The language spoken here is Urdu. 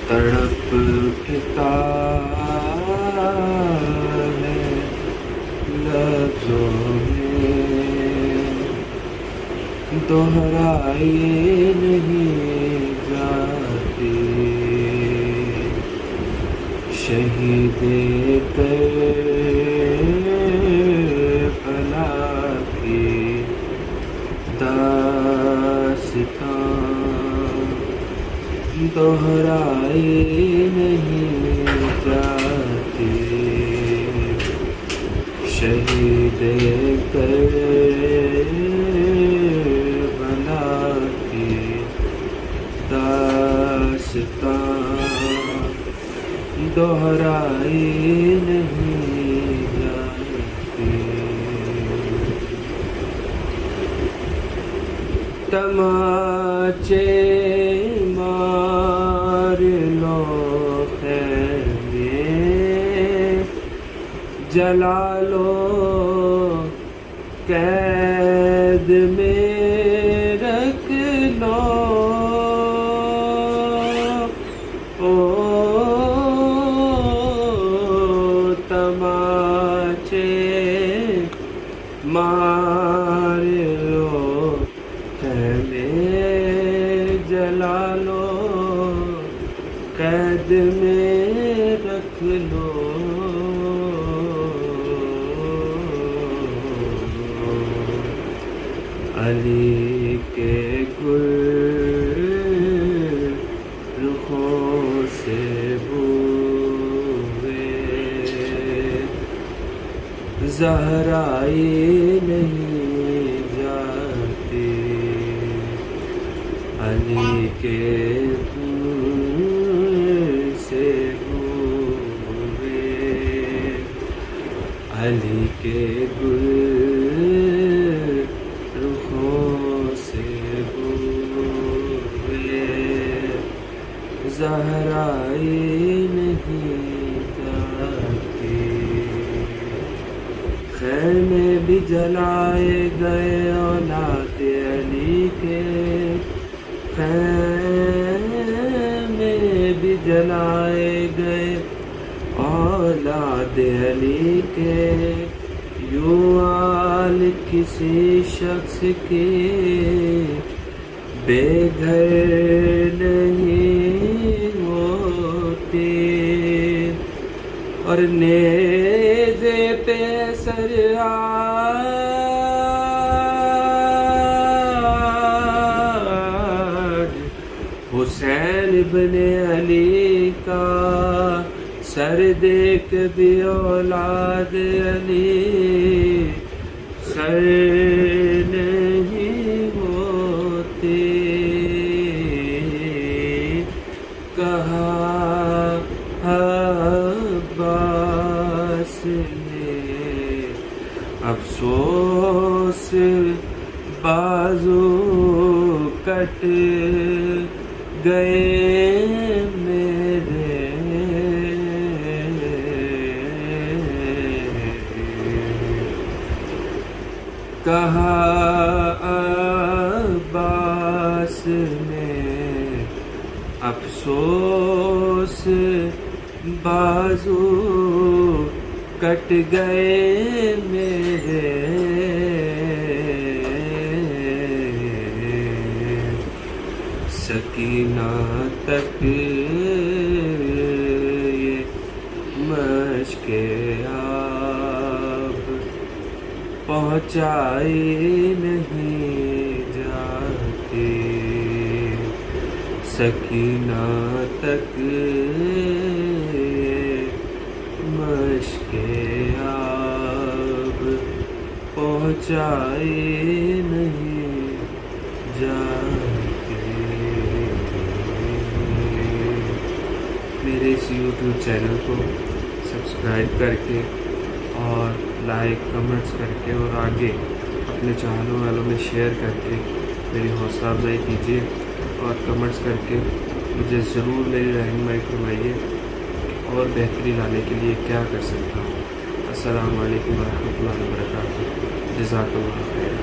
تڑپ اٹھتا ہے لفظوں میں، دہرائی نہیں جاتی، شہید کربلا کی داستان دہرائی نہیں جاتی، شہید کربلا کی داستان دہرائی نہیں جاتی۔ تماچے مار لو خیمے جلا لو، قید میں رکھ لو، تماچے مار لو، خیمے جلا لو، قید میں رکھ لو، علی کے گل رخوں سے زہرائی نہیں جاتی، علی کے گل سے ہوئے، علی کے گل رخوں سے ہوئے، زہرائی نہیں جاتی۔ خیمے بھی جلائے گئے اولاد علی کے، خیمے بھی جلائے گئے اولاد علی کے، یوں آل کسی شخص کے بے گھر نہیں ہوتے، اور نیزے پہ سر آج حسین بن علی کا، سر دیکھ بھی اولاد علی سر نہیں ہوتے، کہا عباس نے افسوس بازو کٹ گئے میرے، کہا عباس نے افسوس بازو کٹ گئے میرے، سکینہ تک یہ مشق آب پہنچائی نہیں جاتی، سکینہ تک مشق آب پہنچائی نہیں جاتی۔ میرے اس یوٹیوب چینل کو سبسکرائب کر کے اور لائک کمنٹس کر کے اور آگے اپنے چاہنے والوں میں شیئر کر کے میری حوصلہ افزائی کیجیے، اور کمنٹس کر کے مجھے ضرور میری رہنمائی کروائیے اور بہتری لانے کے لیے کیا کر سکتا ہوں۔ السلام علیکم ورحمۃ اللہ وبرکاتہ۔ جزاک اللہ خیر۔